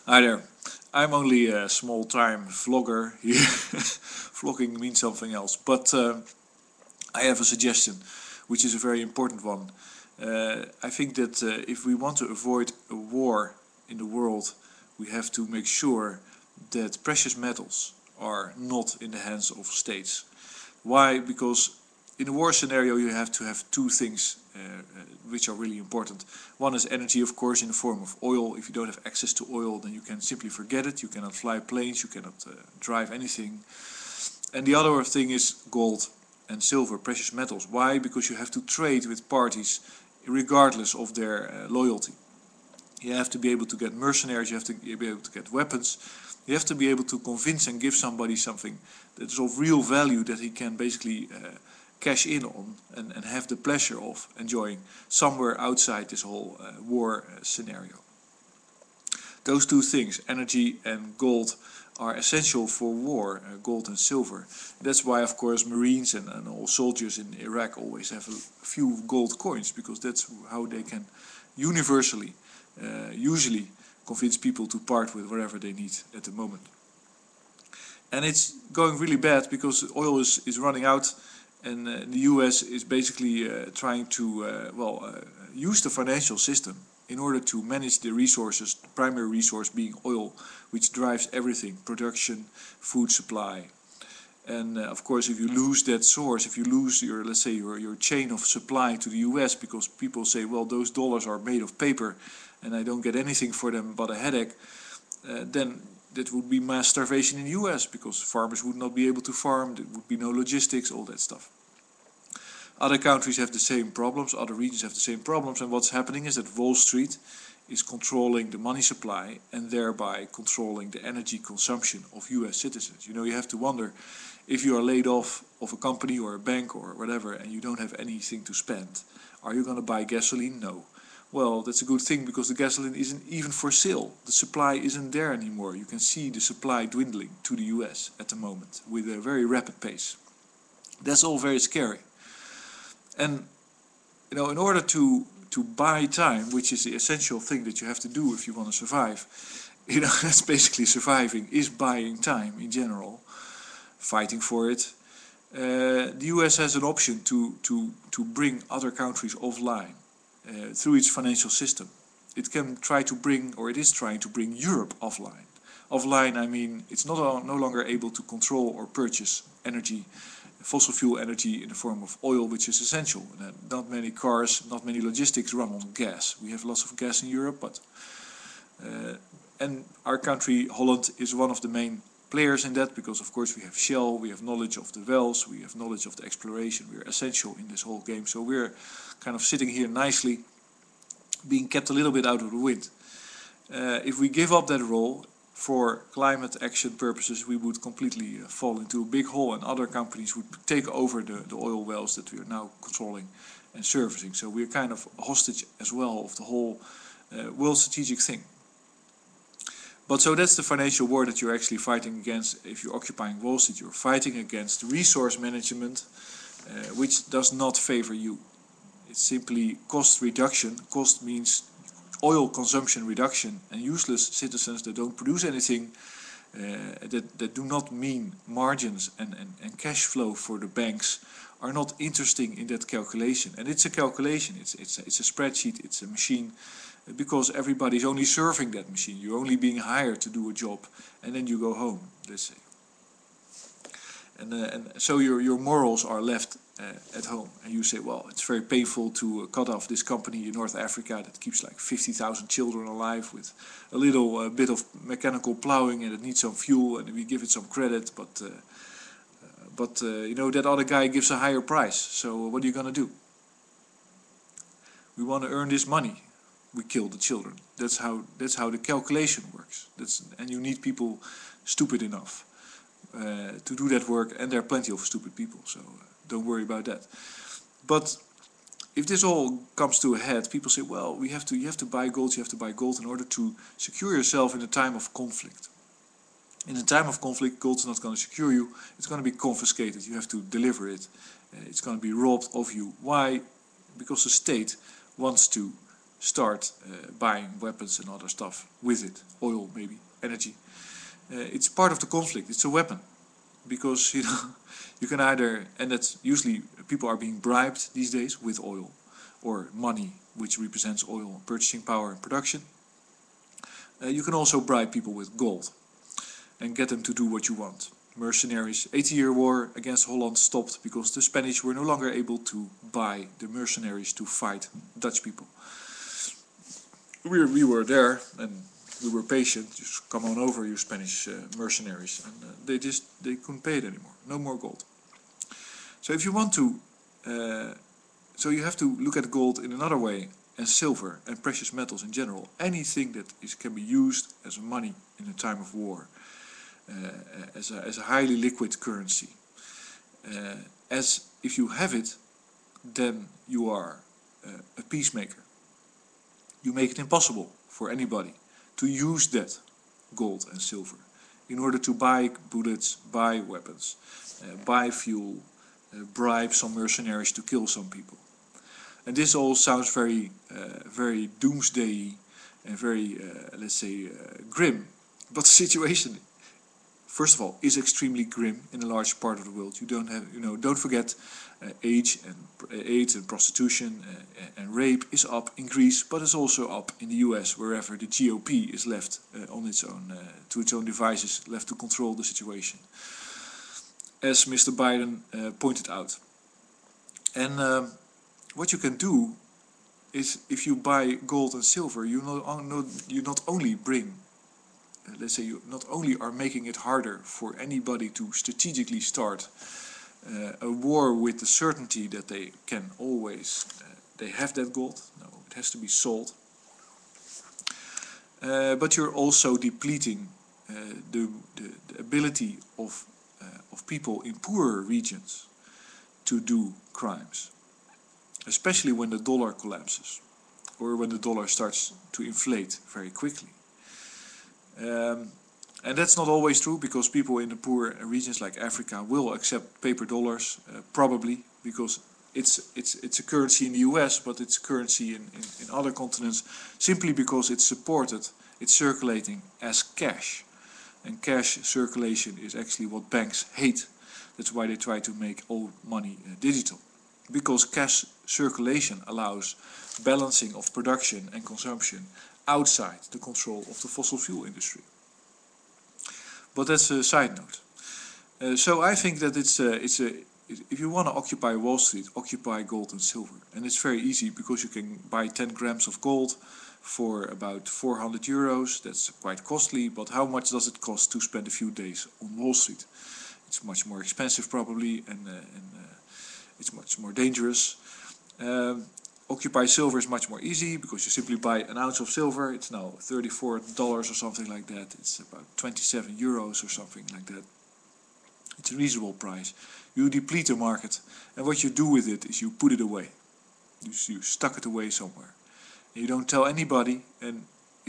Hi there. I'm only a small-time vlogger here. Vlogging means something else, but I have a suggestion, which is a very important one. I think that if we want to avoid a war in the world, we have to make sure that precious metals are not in the hands of states. Why? Because in a war scenario you have to have two things which are really important. One is energy, of course, in the form of oil. If you don't have access to oil, then you can simply forget it. You cannot fly planes, you cannot drive anything. And the other thing is gold and silver, precious metals. Why? Because you have to trade with parties regardless of their loyalty. You have to be able to get mercenaries, you have to be able to get weapons. You have to be able to convince and give somebody something that is of real value that he can basically cash in on and have the pleasure of enjoying somewhere outside this whole war scenario. Those two things, energy and gold, are essential for war, gold and silver. That's why, of course, Marines and all soldiers in Iraq always have a few gold coins, because that's how they can universally, usually, convince people to part with whatever they need at the moment. And it's going really bad because oil is running out, and the US is basically trying to use the financial system in order to manage the resources, the primary resource being oil, which drives everything, production, food supply. And of course, if you lose that source, if you lose your, let's say, your chain of supply to the US, because people say, well, those dollars are made of paper and I don't get anything for them but a headache, then that would be mass starvation in the US, because farmers would not be able to farm, there would be no logistics, all that stuff. Other countries have the same problems, other regions have the same problems, and what's happening is that Wall Street is controlling the money supply and thereby controlling the energy consumption of US citizens. You know, you have to wonder, if you are laid off of a company or a bank or whatever and you don't have anything to spend, are you going to buy gasoline? No. Well, that's a good thing, because the gasoline isn't even for sale. The supply isn't there anymore. You can see the supply dwindling to the US at the moment with a very rapid pace. That's all very scary. And you know, in order to buy time, which is the essential thing that you have to do if you want to survive, you know, that's basically surviving, is buying time in general, fighting for it. The US has an option to bring other countries offline through its financial system. It can try to bring, or it is trying to bring, Europe offline. Offline, I mean, it's no longer able to control or purchase energy, fossil fuel energy in the form of oil, which is essential. Not many cars, not many logistics run on gas. We have lots of gas in Europe, but and our country, Holland, is one of the main players in that, because of course we have Shell, we have knowledge of the wells, we have knowledge of the exploration, we're essential in this whole game. So we're kind of sitting here nicely, being kept a little bit out of the wind. If we give up that role for climate action purposes, we would completely fall into a big hole, and other companies would take over the oil wells that we are now controlling and servicing. So we're kind of hostage as well of the whole world strategic thing. But so that's the financial war that you're actually fighting against. If you're occupying Wall Street, you're fighting against resource management, which does not favor you. It's simply cost reduction. Cost means oil consumption reduction, and useless citizens that don't produce anything, that do not mean margins and cash flow for the banks, are not interesting in that calculation. And it's a calculation, it's a spreadsheet, it's a machine, because everybody's only serving that machine. You're only being hired to do a job, and then you go home, let's say. And so your morals are left at home, and you say, well, it's very painful to cut off this company in North Africa that keeps like 50,000 children alive with a little bit of mechanical plowing, and it needs some fuel, and we give it some credit, but you know, that other guy gives a higher price. So what are you going to do? We want to earn this money. We kill the children. That's how the calculation works. And you need people stupid enough to do that work, and there are plenty of stupid people, so don't worry about that. But if this all comes to a head, people say, well, you have to buy gold, you have to buy gold in order to secure yourself in a time of conflict. In a time of conflict, gold's not going to secure you, it's going to be confiscated, you have to deliver it, it's going to be robbed of you. Why? Because the state wants to start buying weapons and other stuff with it, oil maybe, energy. It's part of the conflict. It's a weapon, because you know you can either, and that's usually people are being bribed these days with oil or money, which represents oil purchasing power and production. You can also bribe people with gold and get them to do what you want. Mercenaries, 80-year war against Holland stopped because the Spanish were no longer able to buy the mercenaries to fight Dutch people. We were there and we were patient. Just come on over, you Spanish mercenaries, and they couldn't pay it anymore. No more gold. So if you want to, so you have to look at gold in another way, and silver and precious metals in general. Anything that can be used as money in a time of war, as a highly liquid currency. As if you have it, then you are a peacemaker. You make it impossible for anybody to use that gold and silver in order to buy bullets, buy weapons, buy fuel, bribe some mercenaries to kill some people. And this all sounds very, very doomsday and very, let's say, grim. But the situation, first of all, is extremely grim in a large part of the world. You don't have, don't forget, AIDS and prostitution and rape is up in Greece, but it's also up in the US, wherever the GOP is left on its own, to its own devices, left to control the situation, as Mr. Biden pointed out. And what you can do is, if you buy gold and silver, you not only bring, let's say, you not only are making it harder for anybody to strategically start a war with the certainty that they can always, they have that gold. No, it has to be sold. But you're also depleting the ability of people in poorer regions to do crimes, especially when the dollar collapses or when the dollar starts to inflate very quickly. And that's not always true, because people in the poor regions like Africa will accept paper dollars, probably because it's a currency in the US, but it's a currency in other continents, simply because it's supported, it's circulating as cash. And cash circulation is actually what banks hate. That's why they try to make all money digital. Because cash circulation allows balancing of production and consumption outside the control of the fossil fuel industry. But that's a side note. So I think that if you want to occupy Wall Street, occupy gold and silver. And it's very easy, because you can buy 10 grams of gold for about 400 euros. That's quite costly, but how much does it cost to spend a few days on Wall Street? It's much more expensive probably, and it's much more dangerous. Occupy silver is much more easy, because you simply buy an ounce of silver. It's now $34 or something like that. It's about 27 euros or something like that. It's a reasonable price. You deplete the market, and what you do with it is you put it away. You stuck it away somewhere. You don't tell anybody, and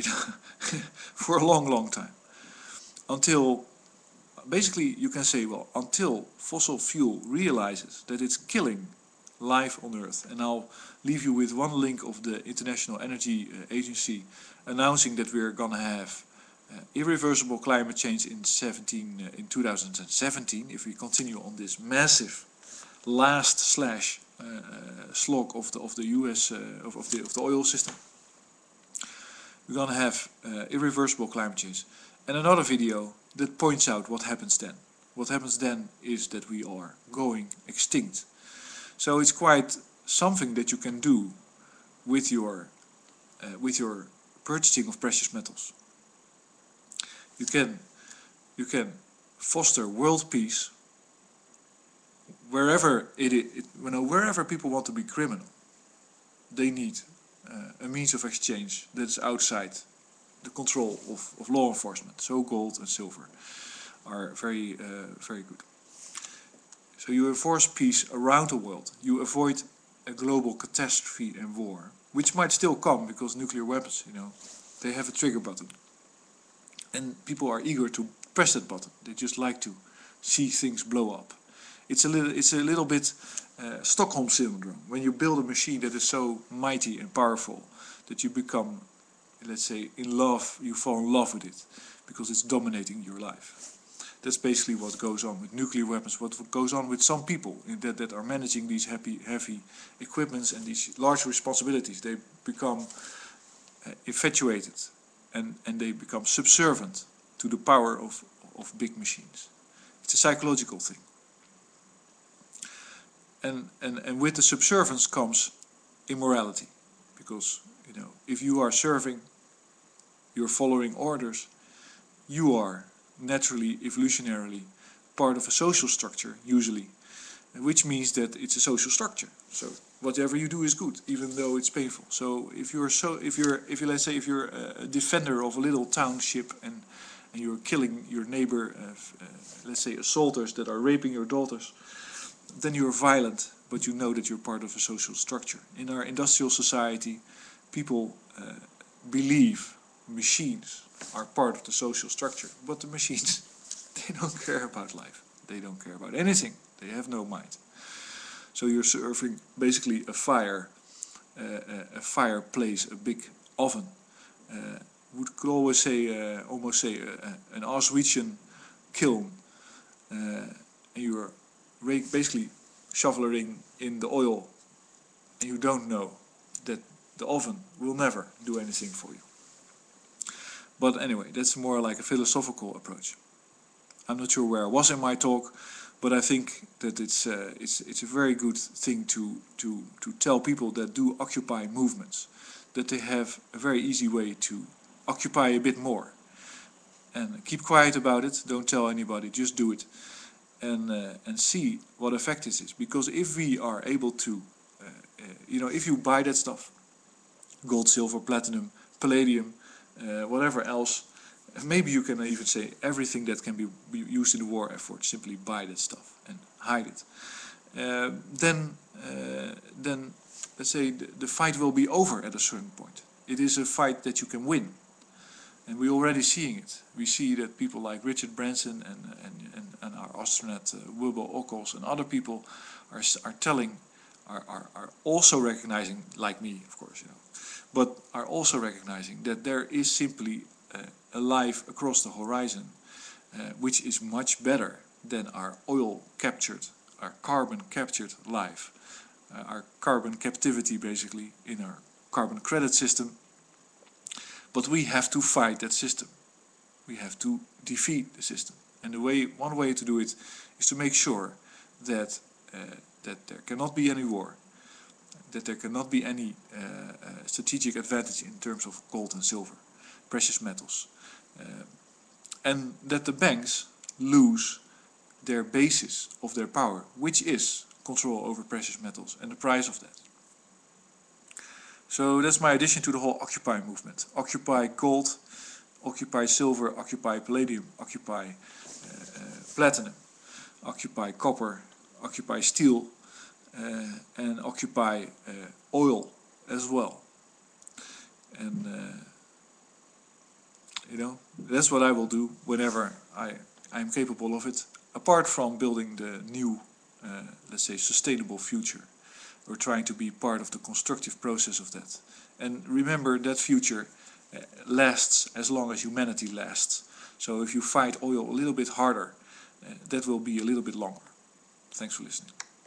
for a long time. Until, basically you can say, well, until fossil fuel realizes that it's killing life on Earth. And I'll leave you with one link of the International Energy Agency announcing that we're gonna have irreversible climate change in 2017, if we continue on this massive last slog of the US of the oil system. We're gonna have irreversible climate change, and another video that points out what happens then. What happens then is that we are going extinct. So it's quite something that you can do with your purchasing of precious metals. You can foster world peace wherever wherever people want to be criminal. They need a means of exchange that is outside the control of law enforcement. So gold and silver are very good. So you enforce peace around the world. You avoid a global catastrophe and war, which might still come, because nuclear weapons, they have a trigger button. And people are eager to press that button. They just like to see things blow up. It's a little bit Stockholm syndrome. When you build a machine that is so mighty and powerful that you become, let's say, in love, you fall in love with it, because it's dominating your life. That's basically what goes on with nuclear weapons, what goes on with some people that are managing these heavy equipments and these large responsibilities. They become infatuated and they become subservient to the power of big machines. It's a psychological thing. And with the subservience comes immorality, because if you are serving, you're following orders, you are naturally, evolutionarily, part of a social structure, usually, which means that it's a social structure. So whatever you do is good, even though it's painful. So if you're let's say if you're a defender of a little township and you're killing your neighbor, let's say assaulters that are raping your daughters, then you're violent, but you know that you're part of a social structure. In our industrial society, people believe machines are part of the social structure, but the machines, they don't care about life. They don't care about anything. They have no mind. So you're serving basically a fireplace, a big oven. Could always say, almost say, an Auschwitzian kiln, and you're basically shoveling in the oil, and you don't know that the oven will never do anything for you. But anyway, that's more like a philosophical approach. I'm not sure where I was in my talk, but I think that it's a very good thing to tell people that do Occupy movements that they have a very easy way to occupy a bit more. And keep quiet about it, don't tell anybody, just do it. And see what effect this is. Because if we are able to, if you buy that stuff, gold, silver, platinum, palladium, whatever else, maybe you can even say everything that can be used in the war effort, simply buy that stuff and hide it. Then let's say the fight will be over at a certain point. It is a fight that you can win. And we're already seeing it. We see that people like Richard Branson and our astronaut Wubbo Ockels and other people are also recognizing, like me, of course, but are also recognizing that there is simply a life across the horizon, which is much better than our oil captured, our carbon captured life, our carbon captivity basically in our carbon credit system. But we have to fight that system. We have to defeat the system. And one way to do it is to make sure that there cannot be any war, that there cannot be any strategic advantage in terms of gold and silver, precious metals, and that the banks lose their basis of their power, which is control over precious metals and the price of that. So that's my addition to the whole Occupy movement. Occupy gold, Occupy silver, Occupy palladium, Occupy platinum, Occupy copper, Occupy steel, and Occupy oil as well. And that's what I will do whenever I'm capable of it, apart from building the new, let's say, sustainable future. We're trying to be part of the constructive process of that. And remember, that future lasts as long as humanity lasts. So if you fight oil a little bit harder, that will be a little bit longer. Thanks for listening.